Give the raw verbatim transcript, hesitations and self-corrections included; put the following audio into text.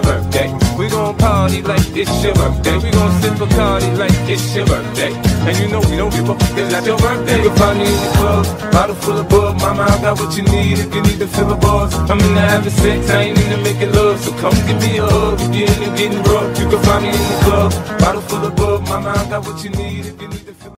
birthday. We gon' party like it's your birthday. We gon' sip a party like it's your birthday. And you know we don't give a fuck, it's not your birthday. You can find me in the club, bottle full of bug. Mama, I got what you need if you need to fill the bars. I'm into having sex, I ain't into making love. So come give me a hug if you're into getting rough. You can find me in the club, bottle full of bug. Mama, I got what you need if you need to fill